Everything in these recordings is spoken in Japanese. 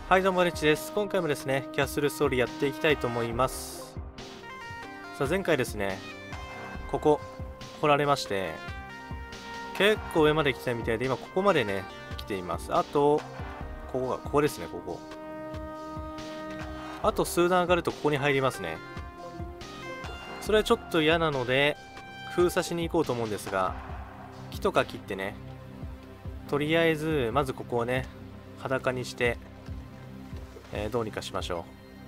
はいどうもレッチです。今回もですね、キャッスルストーリーやっていきたいと思います。さあ前回ですね、ここ掘られまして、結構上まで来たみたいで、今ここまでね、来ています。あと、ここですね、ここ。あと数段上がるとここに入りますね。それはちょっと嫌なので、封鎖しに行こうと思うんですが、木とか切ってね、とりあえず、まずここをね、裸にして、どうにかしましょ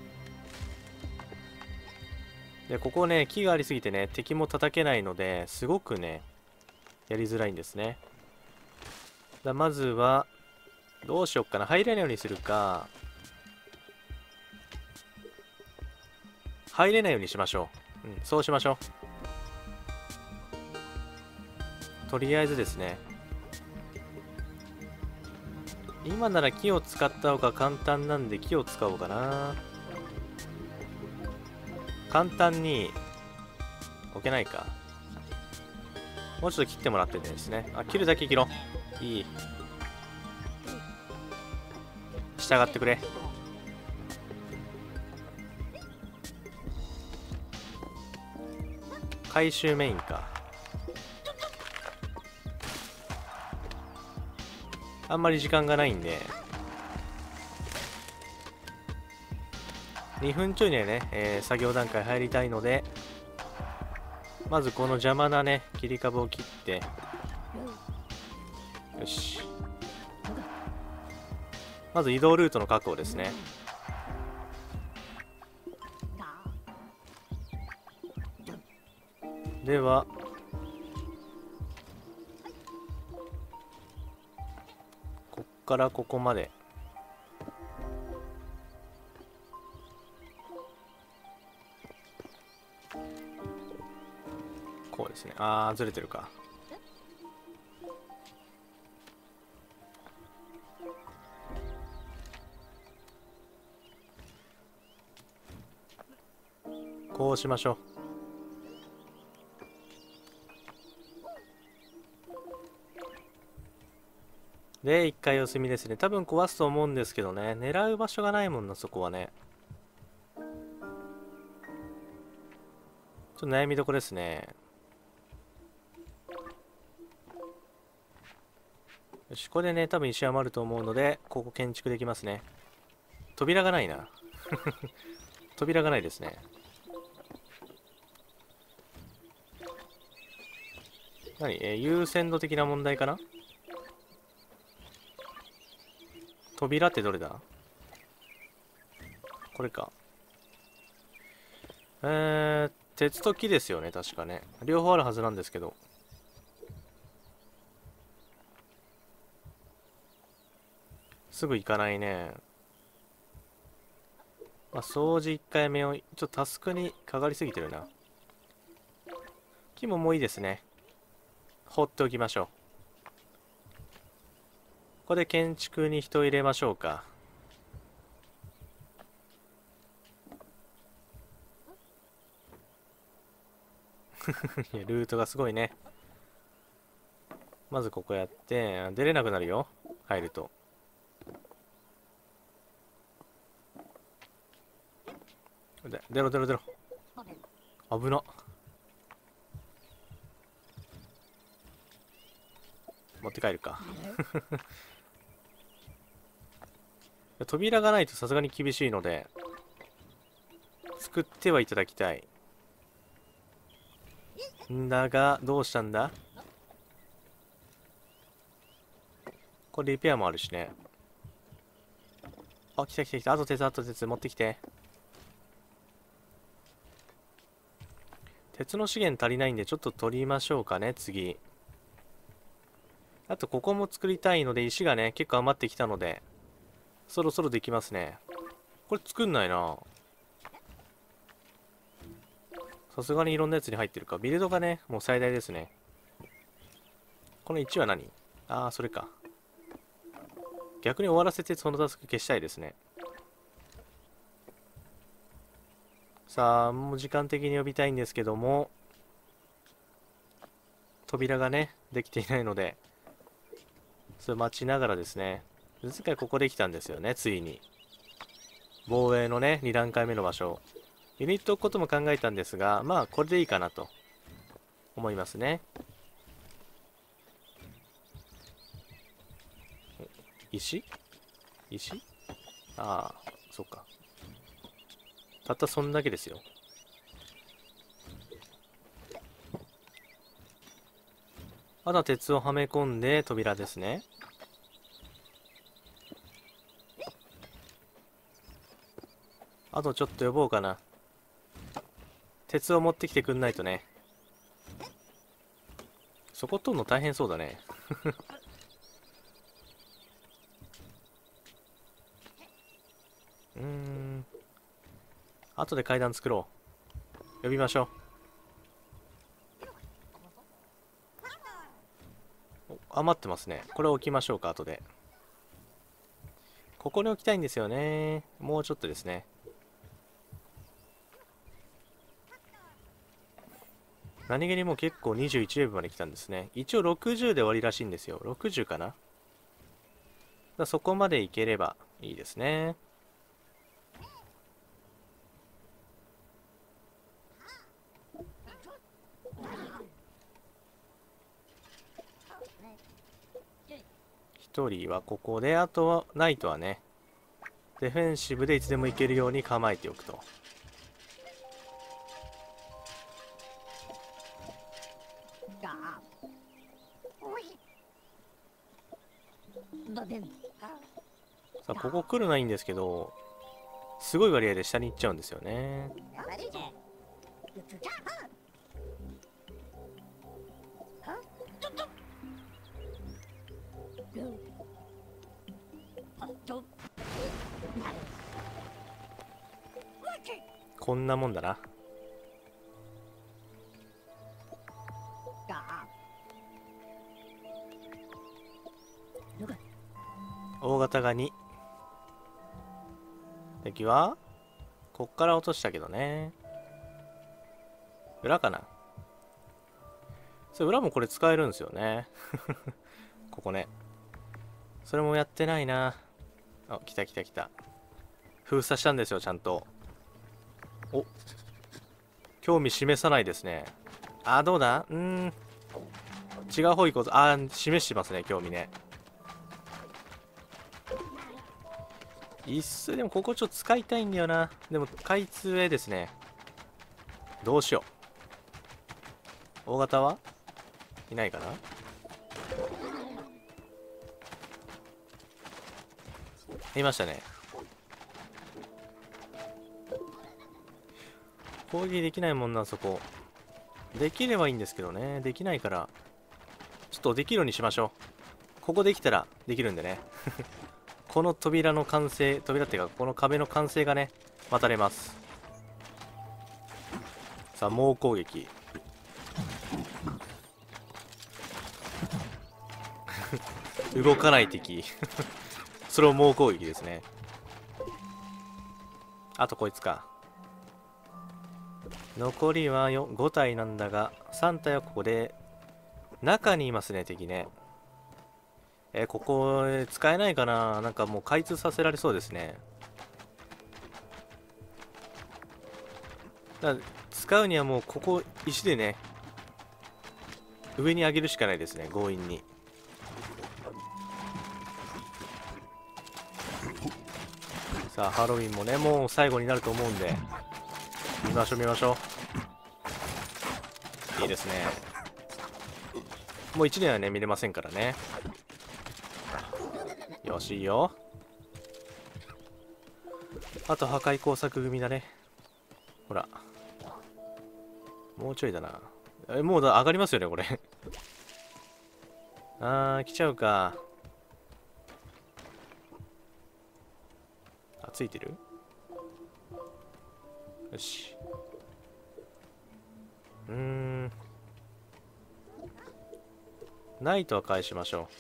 う。でここね、木がありすぎてね、敵も叩けないのですごくねやりづらいんですね。まずはどうしよっかな、入れないようにするか、入れないようにしましょう。そうしましょう。とりあえずですね、今なら木を使った方が簡単なんで木を使おうかな。簡単に置けないか。もうちょっと切ってもらってですね。切るだけ切ろう。いい。従ってくれ。回収メインか。あんまり時間がないんで、2分ちょいでね、作業段階入りたいので、まずこの邪魔なね切り株を切って、よし、まず移動ルートの確保ですね。ではこっからここまでこうですね。ずれてるか。こうしましょう。で一回お休みですね。多分壊すと思うんですけどね、狙う場所がないもんな、そこはね。ちょっと悩みどころですね。よし、ここでね多分石余ると思うので、ここ建築できますね。扉がないな。扉がないですね。何、優先度的な問題かな。扉ってどれだ。これか。鉄と木ですよね、確かね。両方あるはずなんですけど。すぐ行かないね。掃除1回目を、ちょっとタスクにかかりすぎてるな。木ももういいですね。放っておきましょう。ここで建築に人を入れましょうか。いやルートがすごいね。まずここやって、出れなくなるよ。入ると。出ろ出ろ出ろ。危な。持って帰るか。扉がないとさすがに厳しいので、作ってはいただきたい。んだが、どうしたんだ。これリペアもあるしね。来た来た来た。あと鉄、あと鉄持ってきて。鉄の資源足りないんでちょっと取りましょうかね、次。あとここも作りたいので、石がね結構余ってきたのでそろそろできますね。これ作んないな。さすがにいろんなやつに入ってるか。ビルドがねもう最大ですね。この1は何。それか。逆に終わらせてそのタスク消したいですね。さあもう時間的に呼びたいんですけども、扉がねできていないので、それ待ちながらですね。前回ここできたんですよね、ついに。 防衛のね、2段階目の場所。ユニット置くことも考えたんですが、まあ、これでいいかなと思いますね。石ああ、そっか。たったそんだけですよ。あとは鉄をはめ込んで扉ですね。あとちょっと呼ぼうかな。鉄を持ってきてくんないとね。そこ取るの大変そうだね。後で階段作ろう。呼びましょう。余ってますね。これ置きましょうか、後で。ここに置きたいんですよね。もうちょっとですね。何気にもう結構21レベルまで来たんですね。一応60で終わりらしいんですよ。60かな。そこまでいければいいですね。1人はここで、あとはナイトはね、デフェンシブでいつでもいけるように構えておくと。さあ、ここ来るないんですけど、すごい割合で下に行っちゃうんですよね。こんなもんだな。大型が2。敵はこっから落としたけどね。裏かな。それ裏もこれ使えるんですよね。ここね。それもやってないな。あ、来た来た来た。封鎖したんですよ、ちゃんと。お、興味示さないですね。あ、どうだ。違う方行こうと。あ、示してますね、興味ね。いっそ、でもここちょっと使いたいんだよな。でも、開通へですね。どうしよう。大型はいないかな。いましたね。攻撃できないもんな、そこ。できればいいんですけどね。できないから、ちょっとできるようにしましょう。ここできたらできるんでね。この扉の完成、扉っていうか、この壁の完成がね、待たれます。さあ、猛攻撃。動かない敵。それを猛攻撃ですね。あとこいつか。残りは5体なんだが、3体はここで、中にいますね、敵ね。ここ、使えないかな。なんかもう開通させられそうですね。だから使うにはもうここ、石でね、上に上げるしかないですね、強引に。さあ、ハロウィンもね、もう最後になると思うんで、見ましょう見ましょう。いいですね。もう1年はね、見れませんからね。よし、いいよ。あと破壊工作組だね。ほら。もうちょいだな。もう上がりますよね、これ。あー、来ちゃうか。あ、ついてる？よし。ナイトは返しましょう。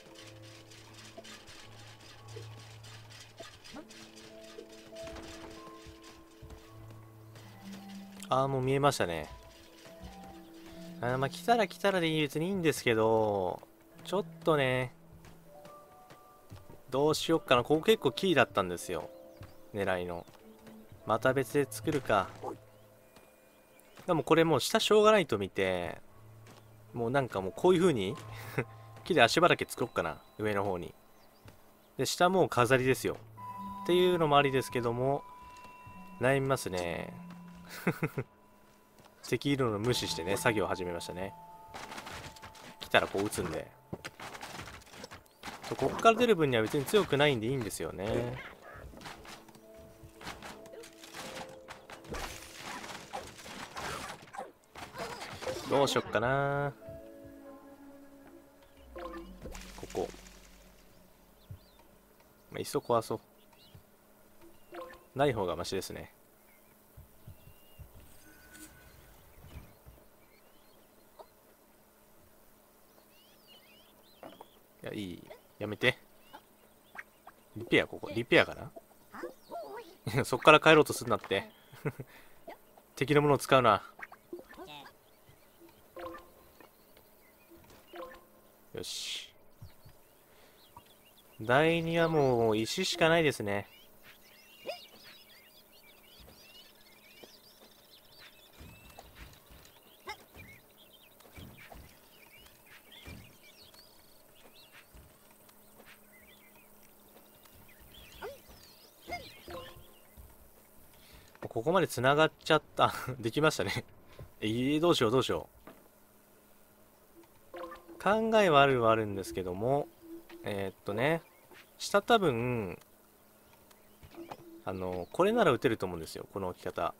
あー、もう見えましたね。まあ、来たら来たらで別にいいんですけど、ちょっとね、どうしよっかな。ここ結構キーだったんですよ。狙いの。 また別で作るか。でもこれもう下しょうがないと見て、もうなんかもうこういう風に木で足場だけ作ろっかな、上の方に。で下もう飾りですよっていうのもありですけども、悩みますね。石色の無視してね、作業を始めましたね。来たらこう打つんで、こっから出る分には別に強くないんでいいんですよね。どうしよっかな。ここ、まあ、いっそ壊そう。ない方がマシですね。いや、いい。やめて。リペア、ここ。リペアかな。そっから帰ろうとすんなって。敵のものを使うな。よし。第2はもう石しかないですね。ここまで繋がっちゃった。できましたね。どうしようどうしよう。考えはあるんですけども、ね、下多分、これなら打てると思うんですよ。この置き方。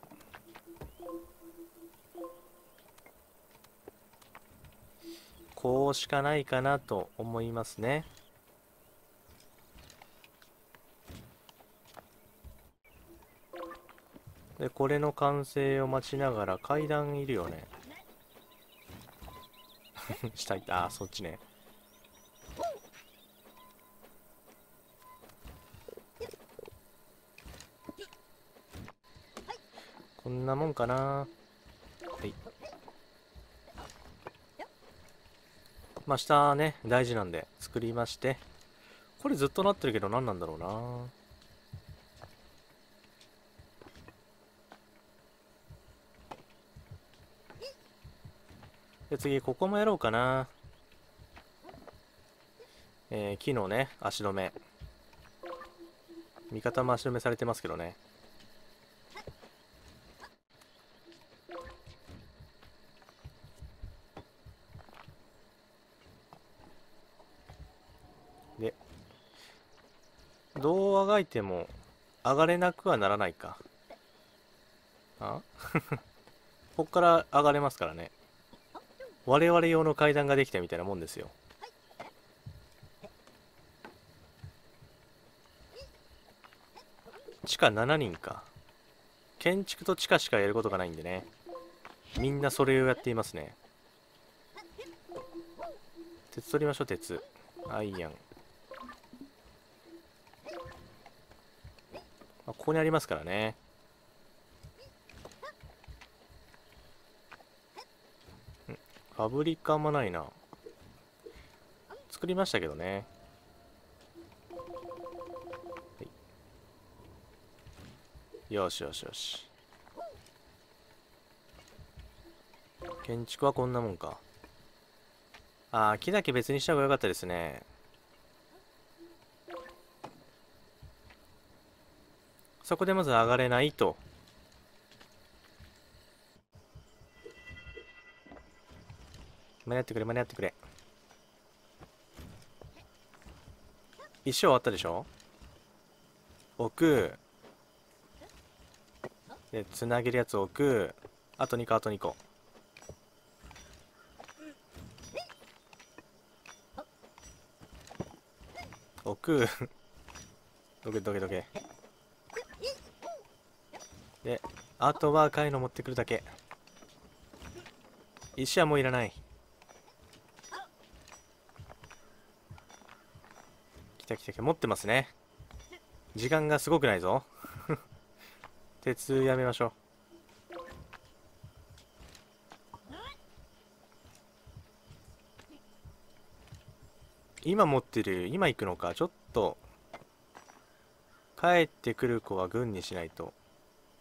こうしかないかなと思いますね。で、これの完成を待ちながら階段いるよね。下いた。あ、そっちね。こんなもんかな。はい。まあ、下ね、大事なんで作りまして。これずっとなってるけど何なんだろうな。で、次、ここもやろうかな。木のね、足止め。味方も足止めされてますけどね。で、どうあがいても上がれなくはならないか。あこっから上がれますからね。我々用の階段ができたみたいなもんですよ。地下7人か。建築と地下しかやることがないんでね。みんなそれをやっていますね。鉄取りましょう、鉄。アイアン。ここにありますからね。ファブリカもないな。作りましたけどね。はい、よしよしよし。建築はこんなもんか。ああ、木だけ別にした方が良かったですね。そこでまず上がれないと。間に合ってくれ、間に合ってくれ。一生終わったでしょ。置く。で、つなげるやつ置く。あと2個、あと2個。置く。どけどけどけ。で、あとは赤いの持ってくるだけ。石はもういらない。来た来た来た。持ってますね。時間がすごくないぞ。鉄やめましょう。今持ってる、今行くのか。ちょっと、帰ってくる子は軍にしないと。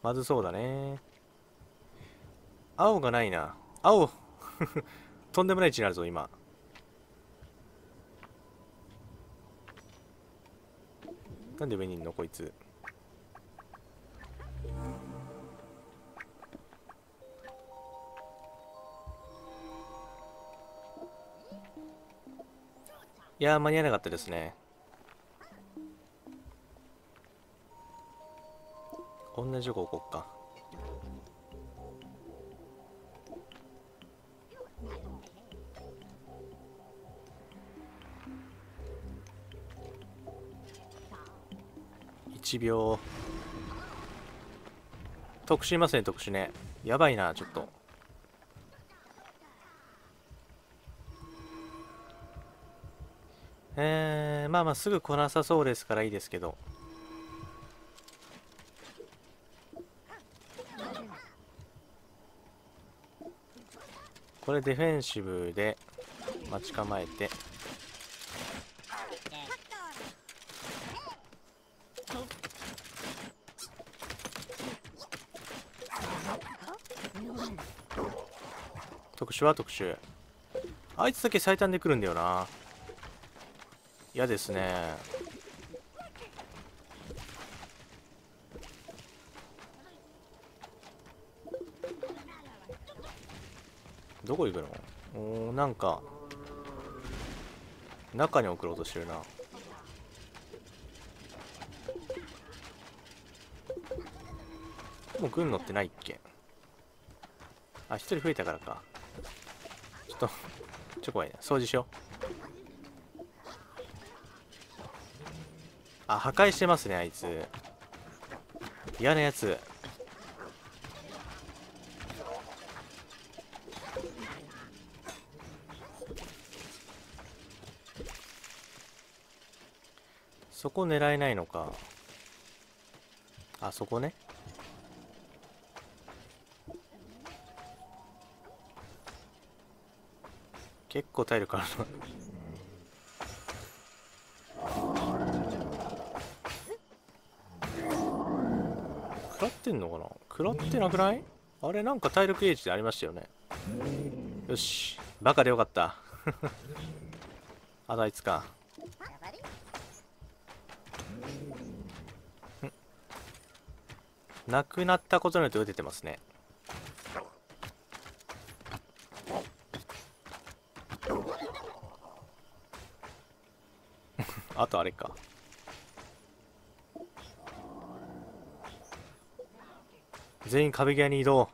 まずそうだね。青がないな。青とんでもない位置になるぞ、今。なんで上にいんのこいつ。いやー、間に合わなかったですね。同じとこ行こっか。1秒。特殊いますね、特殊ね。やばいな、ちょっと。まあまあすぐ来なさそうですからいいですけど。これディフェンシブで待ち構えて。特殊は特殊。あいつだけ最短で来るんだよな。嫌ですね。どこ行くの？なんか中に送ろうとしてるな。もう軍乗ってないっけ？あ、一人増えたからか。ちょっと怖いな。掃除しよう。あ、破壊してますね、あいつ。嫌なやつ。そこ狙えないのか。あそこね。結構体力あるな。食らってんのかな？食らってなくない？あれなんか体力ゲージでありましたよね。よし。バカでよかった。あいつか。なくなったことによって打ててますね。あとあれか。全員壁際に移動。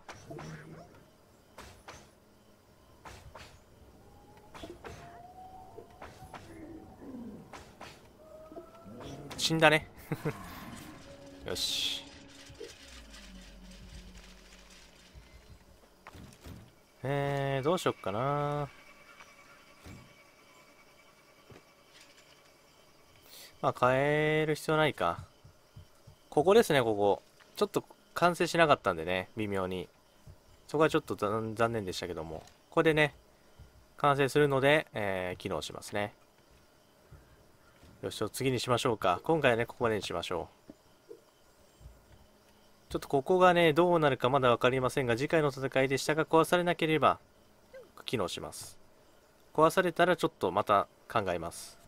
死んだね。よし。どうしよっかな。まあ変える必要ないか。ここですね、ここ。ちょっと完成しなかったんでね、微妙に。そこはちょっと残念でしたけども。これでね、完成するので、機能しますね。よし、次にしましょうか。今回はね、ここまでにしましょう。ちょっとここがね、どうなるかまだ分かりませんが、次回の戦いで下が壊されなければ、機能します。壊されたらちょっとまた考えます。